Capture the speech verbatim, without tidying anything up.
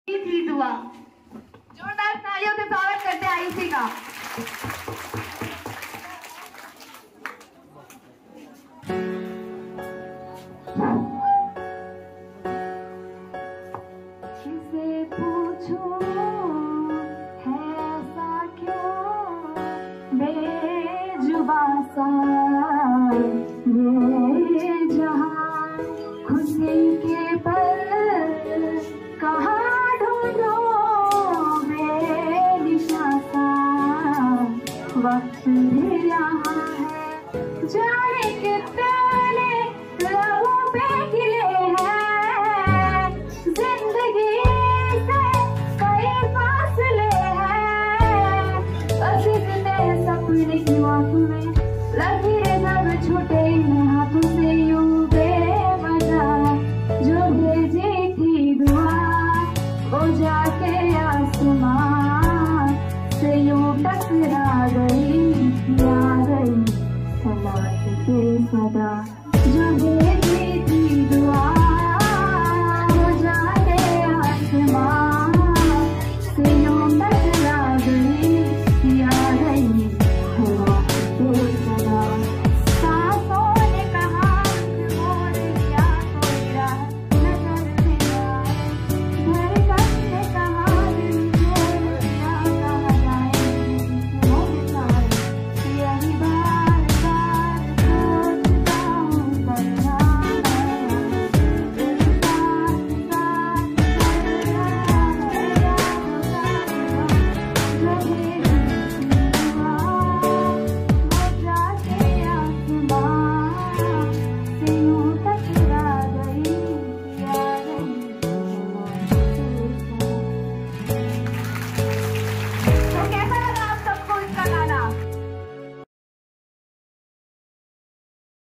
थी दुआ। जोरदार तालियों से स्वागत करते हैं आयुषी का। किसे पूछो है ऐसा क्यों बेजुबां सा ये जहां, खुशी के पल कहाँ ढूंढो बेनिशा सा, वक्त भी यहाँ है जाने कितने लबों पे खिले हैं, जिंदगी से कई फासले हैं, अजीजते सपने की आंखों में लकीरें जब छूटे इन हाथों से यूं बेवजह, जो भेजी थी दुआ वो जाके आसमान से यूं टकरा गई, आ गई सलात के सदा, जो भेजी